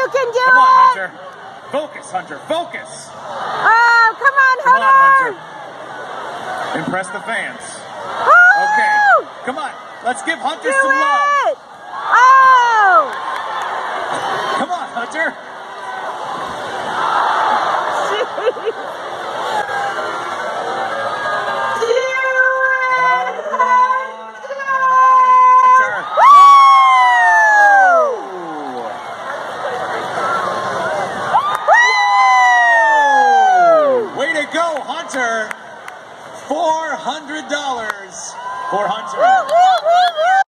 can do it! Come on, Hunter. Focus, Hunter, focus! Oh, come on, Come on, Hunter! Impress the fans. Woo! Okay, come on. Let's give Hunter Do some love. it! Oh! Come on, Hunter. Way to go, Hunter! $400 for Hunter.